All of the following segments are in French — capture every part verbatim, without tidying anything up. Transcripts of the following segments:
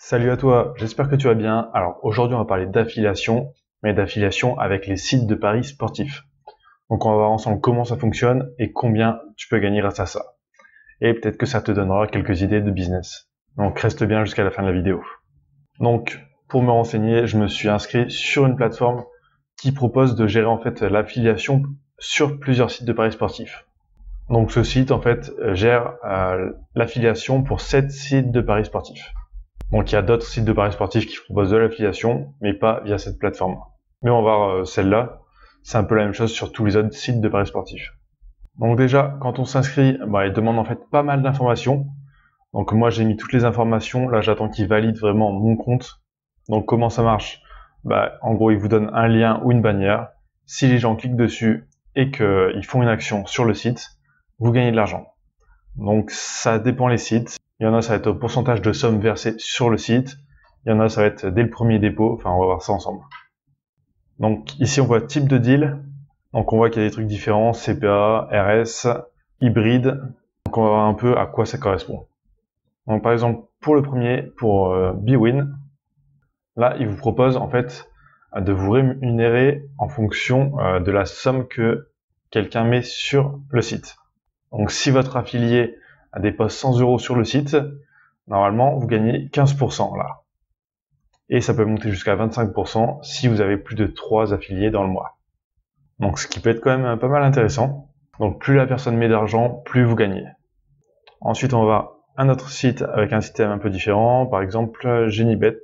Salut à toi, j'espère que tu vas bien. Alors aujourd'hui on va parler d'affiliation, mais d'affiliation avec les sites de paris sportifs. Donc on va voir ensemble comment ça fonctionne et combien tu peux gagner grâce à ça. Et peut-être que ça te donnera quelques idées de business. Donc reste bien jusqu'à la fin de la vidéo. Donc pour me renseigner, je me suis inscrit sur une plateforme qui propose de gérer en fait l'affiliation sur plusieurs sites de paris sportifs. Donc ce site en fait gère euh, l'affiliation pour sept sites de paris sportifs. Donc il y a d'autres sites de paris sportifs qui proposent de l'affiliation, mais pas via cette plateforme. Mais on va voir euh, celle-là, c'est un peu la même chose sur tous les autres sites de paris sportifs. Donc déjà, quand on s'inscrit, bah, il demande en fait pas mal d'informations. Donc moi j'ai mis toutes les informations, là j'attends qu'il valide vraiment mon compte. Donc comment ça marche? Bah, en gros il vous donne un lien ou une bannière. Si les gens cliquent dessus et qu'ils font une action sur le site, vous gagnez de l'argent. Donc ça dépend les sites. Il y en a, ça va être au pourcentage de sommes versées sur le site. Il y en a, ça va être dès le premier dépôt. Enfin, on va voir ça ensemble. Donc ici, on voit type de deal. Donc on voit qu'il y a des trucs différents, C P A, R S, hybride. Donc on va voir un peu à quoi ça correspond. Donc par exemple, pour le premier, pour euh, Bwin, là, il vous propose en fait de vous rémunérer en fonction euh, de la somme que quelqu'un met sur le site. Donc si votre affilié dépose cent euros sur le site, normalement vous gagnez quinze pour cent là. Et ça peut monter jusqu'à vingt-cinq pour cent si vous avez plus de trois affiliés dans le mois. Donc ce qui peut être quand même pas mal intéressant. Donc plus la personne met d'argent, plus vous gagnez. Ensuite on va à un autre site avec un système un peu différent, par exemple Genibet.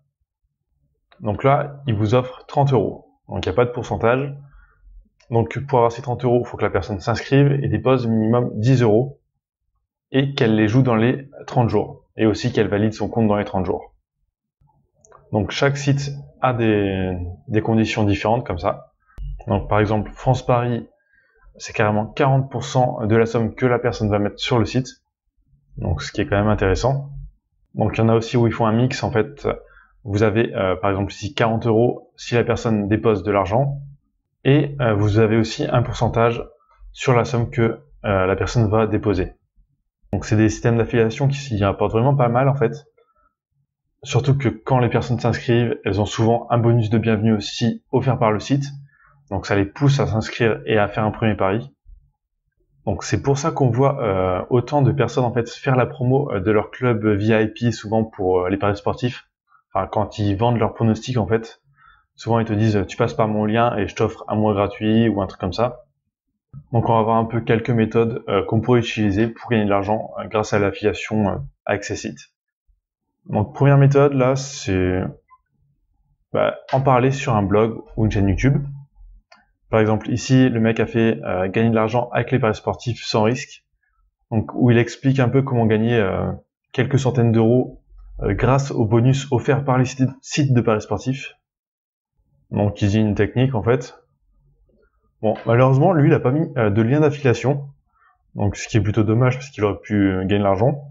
Donc là, il vous offre trente euros. Donc il n'y a pas de pourcentage. Donc pour avoir ces trente euros, il faut que la personne s'inscrive et dépose minimum dix euros. Et qu'elle les joue dans les trente jours. Et aussi qu'elle valide son compte dans les trente jours. Donc chaque site a des, des conditions différentes comme ça. Donc par exemple, France Paris, c'est carrément quarante pour cent de la somme que la personne va mettre sur le site. Donc ce qui est quand même intéressant. Donc il y en a aussi où ils font un mix. En fait, vous avez euh, par exemple ici quarante euros si la personne dépose de l'argent. Et euh, vous avez aussi un pourcentage sur la somme que euh, la personne va déposer. Donc c'est des systèmes d'affiliation qui s'y rapportent vraiment pas mal en fait. Surtout que quand les personnes s'inscrivent, elles ont souvent un bonus de bienvenue aussi offert par le site. Donc ça les pousse à s'inscrire et à faire un premier pari. Donc c'est pour ça qu'on voit euh, autant de personnes en fait faire la promo de leur club V I P souvent pour euh, les paris sportifs. Enfin quand ils vendent leurs pronostics en fait, souvent ils te disent tu passes par mon lien et je t'offre un mois gratuit ou un truc comme ça. Donc on va voir un peu quelques méthodes euh, qu'on pourrait utiliser pour gagner de l'argent euh, grâce à l'affiliation euh, avec ces sites. Donc première méthode là, c'est bah, en parler sur un blog ou une chaîne YouTube. Par exemple ici, le mec a fait euh, gagner de l'argent avec les paris sportifs sans risque. Donc où il explique un peu comment gagner euh, quelques centaines d'euros euh, grâce aux bonus offerts par les sites de paris sportifs. Donc il dit une technique en fait. Bon, malheureusement, lui, il n'a pas mis euh, de lien d'affiliation. Donc, ce qui est plutôt dommage parce qu'il aurait pu euh, gagner de l'argent.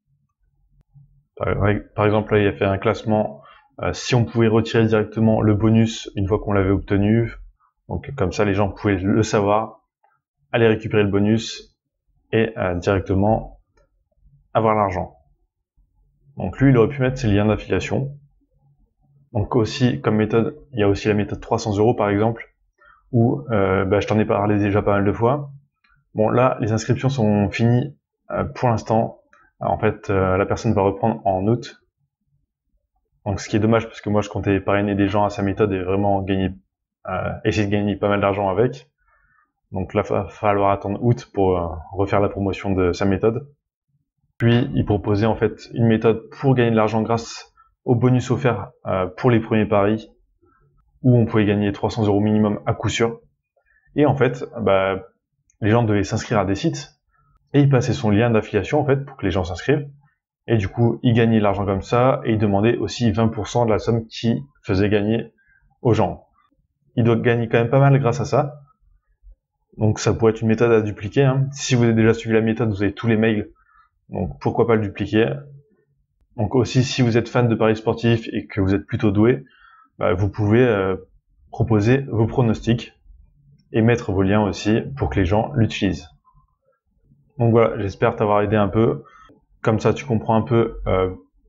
Par, par exemple, là, il a fait un classement. Euh, si on pouvait retirer directement le bonus une fois qu'on l'avait obtenu. Donc, comme ça, les gens pouvaient le savoir, aller récupérer le bonus et euh, directement avoir l'argent. Donc, lui, il aurait pu mettre ses liens d'affiliation. Donc, aussi, comme méthode, il y a aussi la méthode trois cents euros, par exemple, où euh, bah, je t'en ai parlé déjà pas mal de fois. Bon, là, les inscriptions sont finies euh, pour l'instant. En fait, euh, la personne va reprendre en août. Donc, ce qui est dommage, parce que moi, je comptais parrainer des gens à sa méthode et vraiment gagner, euh, essayer de gagner pas mal d'argent avec. Donc là, il va falloir attendre août pour euh, refaire la promotion de sa méthode. Puis, il proposait en fait une méthode pour gagner de l'argent grâce au bonus offert euh, pour les premiers paris, où on pouvait gagner trois cents euros minimum à coup sûr. Et en fait, bah, les gens devaient s'inscrire à des sites et il passait son lien d'affiliation en fait pour que les gens s'inscrivent. Et du coup, il gagnait de l'argent comme ça et il demandait aussi vingt pour cent de la somme qu'il faisait gagner aux gens. Il doit gagner quand même pas mal grâce à ça. Donc ça pourrait être une méthode à dupliquer. Hein. Si vous avez déjà suivi la méthode, vous avez tous les mails. Donc pourquoi pas le dupliquer. Donc aussi, si vous êtes fan de paris sportifs et que vous êtes plutôt doué, bah, vous pouvez euh, proposer vos pronostics et mettre vos liens aussi pour que les gens l'utilisent. Donc voilà, j'espère t'avoir aidé un peu. Comme ça, tu comprends un peu euh,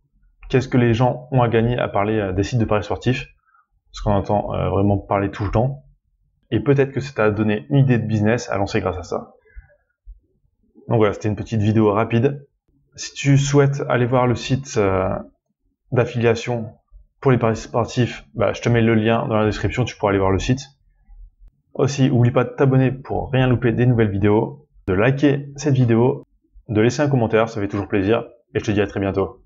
qu'est-ce que les gens ont à gagner à parler euh, des sites de paris sportifs, parce qu'on entend euh, vraiment parler tout le temps. Et peut-être que ça t'a donné une idée de business à lancer grâce à ça. Donc voilà, c'était une petite vidéo rapide. Si tu souhaites aller voir le site euh, d'affiliation pour les paris sportifs, bah, je te mets le lien dans la description, tu pourras aller voir le site. Aussi, oublie pas de t'abonner pour rien louper des nouvelles vidéos, de liker cette vidéo, de laisser un commentaire, ça fait toujours plaisir, et je te dis à très bientôt.